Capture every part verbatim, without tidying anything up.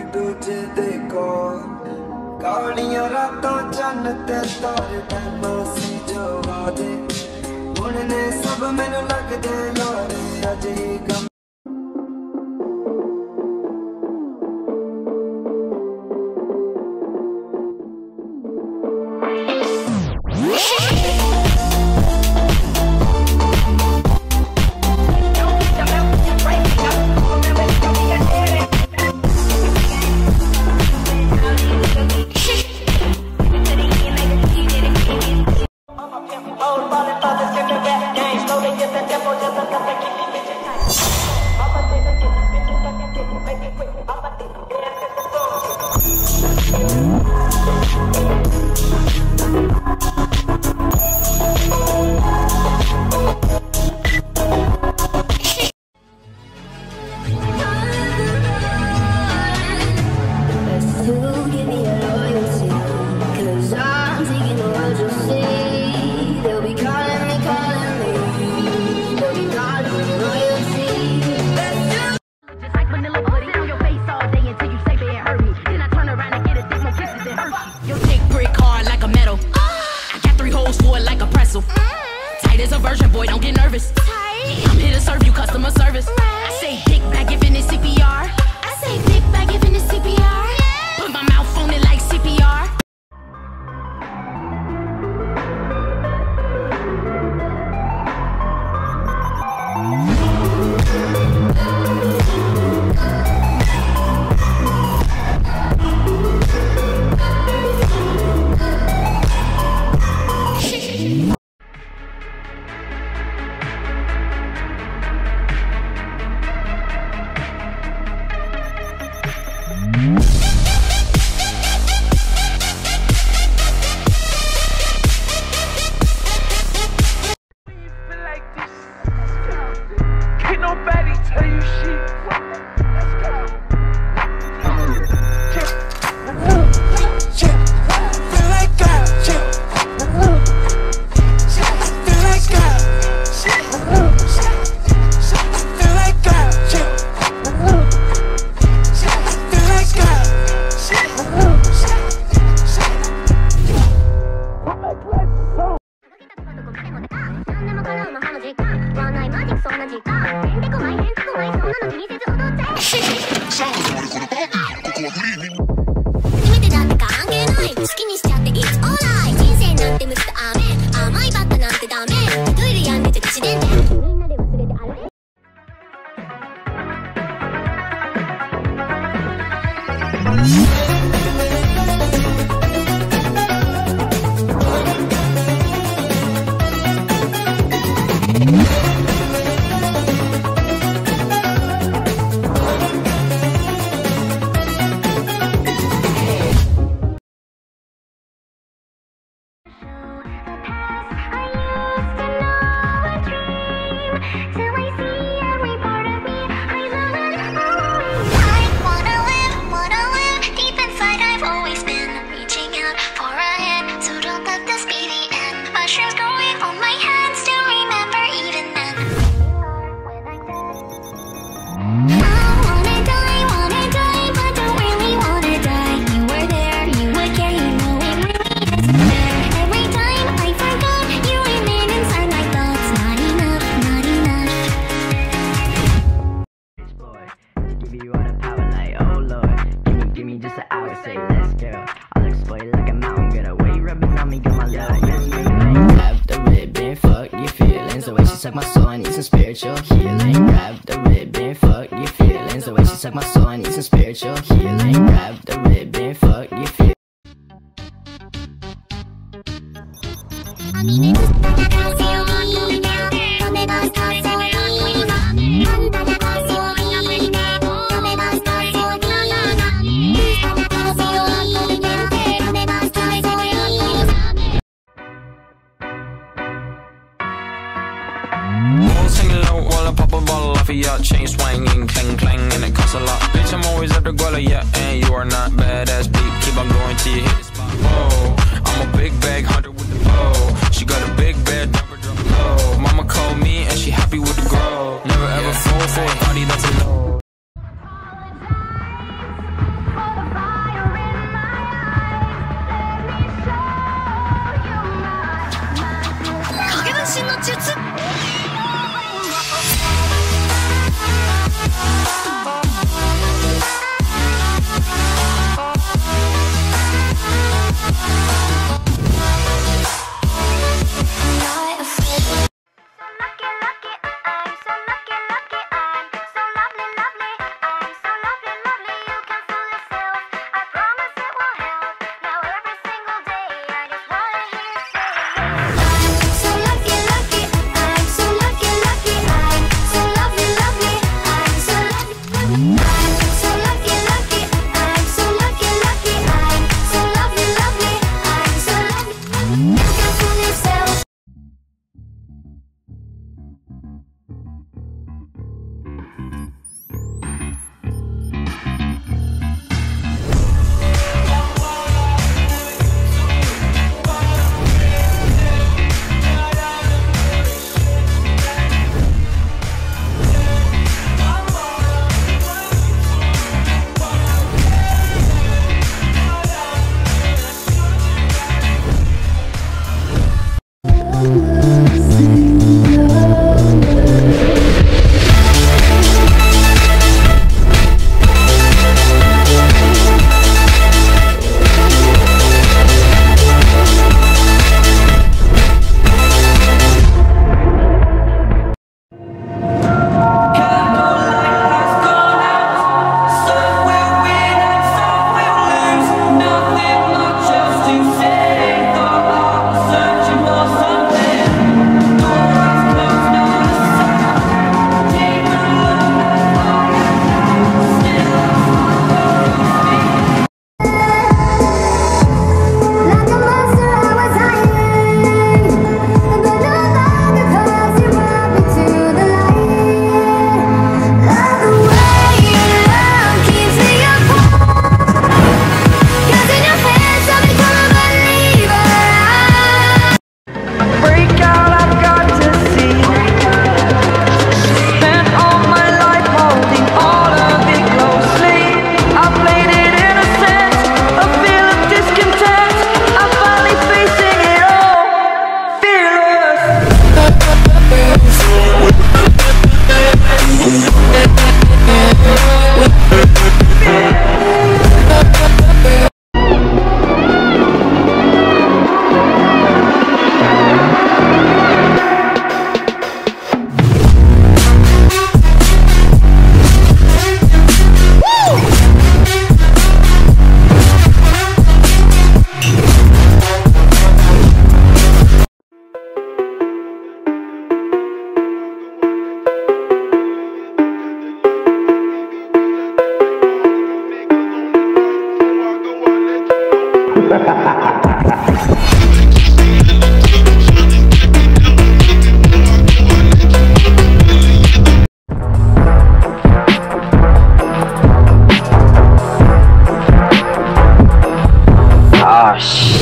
दूजे दे कोल कालियां रातां चन्न ते तारे पैना सी जो वादे हुण ने सब मैनू लगदे यारे अज ही गम Tight as a virgin, boy, don't get nervous. I'm here to serve you customer service. I say dick back giving it C P R. I say dick back giving it C P R. Put my mouth on it like C P R. Suck my soul, I need some spiritual healing. Grab the ribbon, fuck your feelings. The way she suck my soul, I need some spiritual healing. Grab the ribbon, fuck your feelings. Singing low while I pop a bottle off of ya. Chain swinging, clang clang, and it costs a lot. Bitch, I'm always at the guala, yeah, and you are not badass beat. Keep on going till you hit the spot. Whoa, I'm a big bag hunter with the bow. She got a big bed, number drop low. Mama called me and she happy with the grow. Never ever fall for a party that's a low. Oh shit.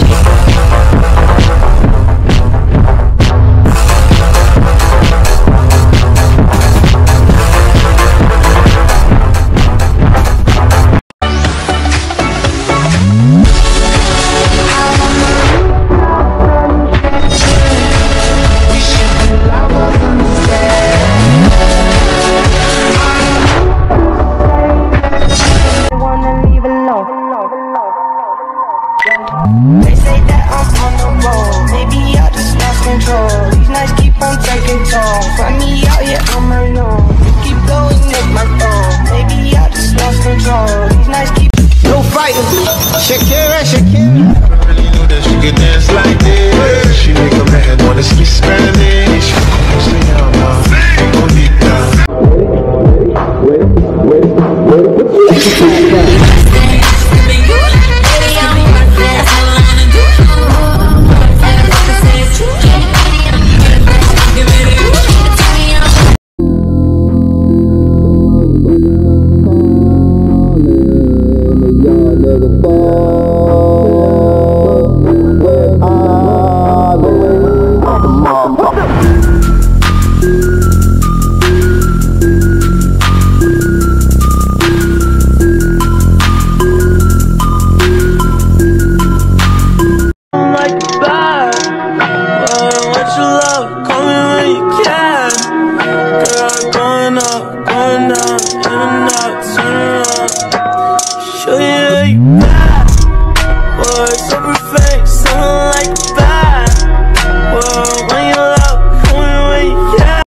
They say that I'm on the road, maybe I just lost control. These nights keep on taking toll. Find me out here on my own. You keep blowing up my phone, maybe I just lost control. These nights keep no fighting. Shakira, Shakira. I really knew that she could dance like this. She make a man wanna speak Spanish. Stay down, man. Go deep down. Wait, wait, wait, wait. going up, going down, in and out.